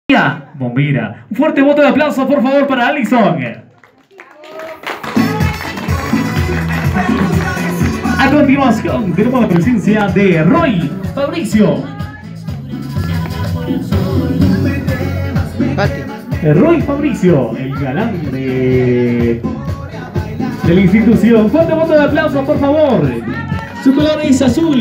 Bombera. Un fuerte voto de aplauso, por favor, para Alison. A continuación, tenemos la presencia de Roy Fabricio. Roy Fabricio, el galán de la institución. Fuerte voto de aplauso, por favor. Su color es azul.